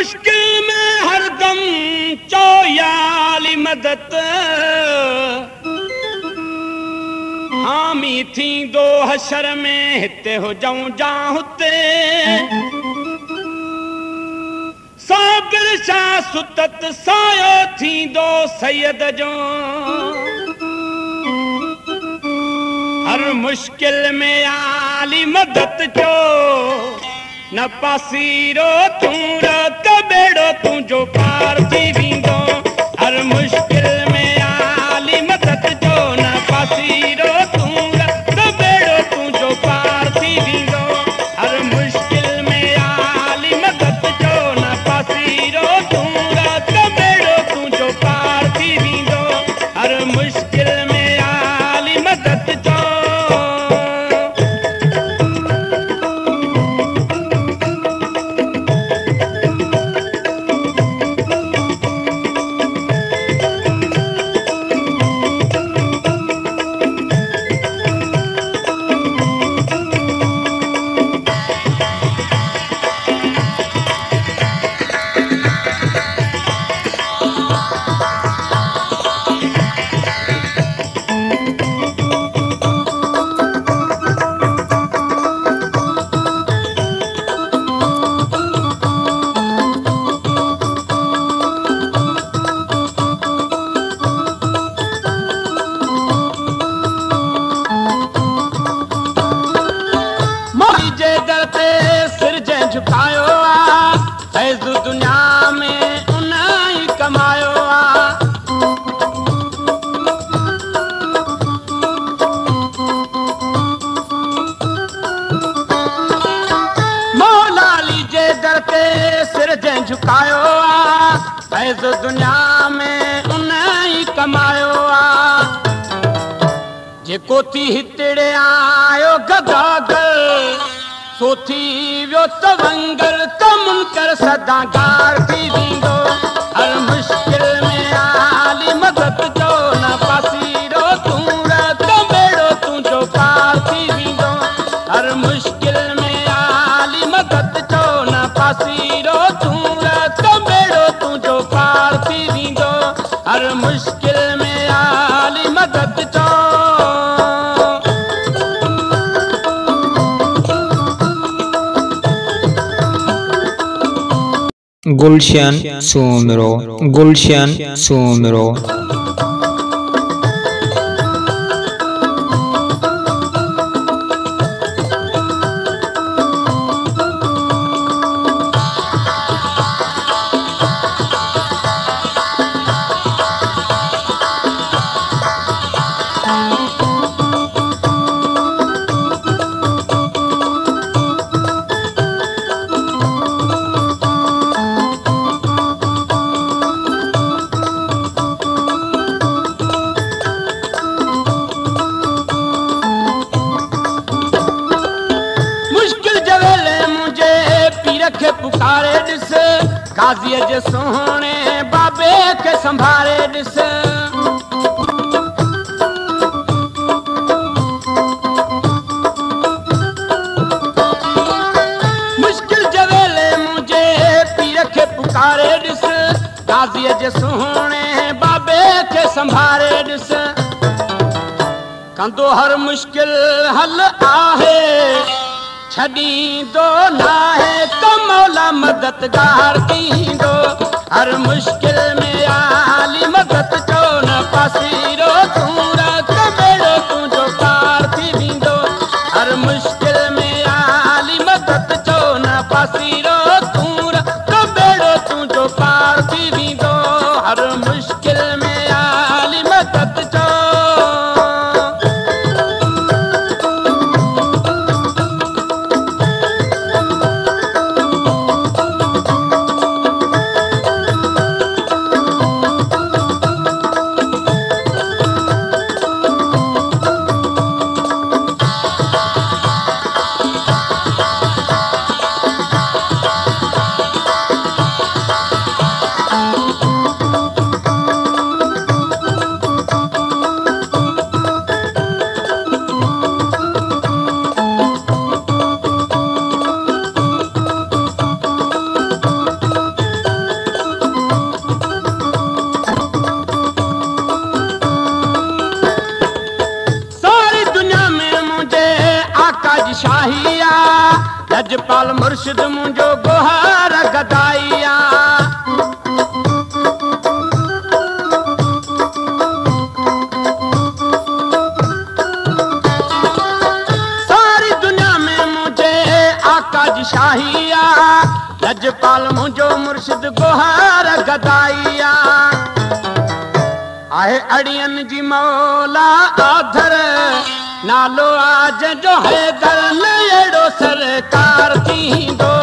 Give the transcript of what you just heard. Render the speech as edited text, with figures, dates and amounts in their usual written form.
मुश्किल में हरदम चौयाली मदद हामी थी दो हशर में हिते हो जाऊं जा हुते साबिर शाह सुतत सायो थी दो सैयद जो हर मुश्किल में आली मदद जो न पासीरो तू रत बेड़ो तू जो पार थी वींदो हर मुश्किल में आली मदद जो न पासीरो तू रत बेड़ो तू जो पार थी वींदो हर मुश्किल में आली मदद जो न पासीरो तू रत बेड़ो तू जो पार थी वींदो हर मुश्किल में आली मदद जो दुनिया में उन्हें कमायो मौला लीजे दर ते सिर जै झुकायो फैज़ दुनिया में उन्हें कमायो जेको थी हितड़े आयो गदागर सोथी वियो तवंगर तमुन कर सदा गार थी वींदो हर मुश्किल में आली मदद जो न पासीरो तू रत बेड़ो तू जो पार थी वींदो हर मुश्किल में आली मदद जो न पासीरो तू रत बेड़ो तू जो पार थी वींदो हर मुश्किल में आली मदद जो गुलशन सोमरो गुलशन सोमरो के पुकारे दिस काज़ी जे सोहणे बाबे के संभारे दिस मुश्किल जवेले मुझे पीर के पुकारे दिस काज़ी जे सोहणे बाबे के संभारे दिस कंदो हर मुश्किल हल आहे छड़ी दो ना है तो मौला मददगार दींदो हर मुश्किल में आली मदद जो न पासीरो तू रत बेड़ो तू जो पार थी वींदो हर मुश्किल में आली मदद जो न पासीरो तू रत बेड़ो तू जो पार थी वींदो हर मुश्किल में आली मदद जो लजपाल मुर्शिद मुंहिंजो गुहार गदाइया। सारी दुनिया में मुझे आका जी शाहिया, लजपाल मुंहिंजो मुर्शिद गुहार गदाइया। आहे अड़ियन जी मौला आधर, नालो आज जो हैदर न अहिड़ो सरकार थींदो।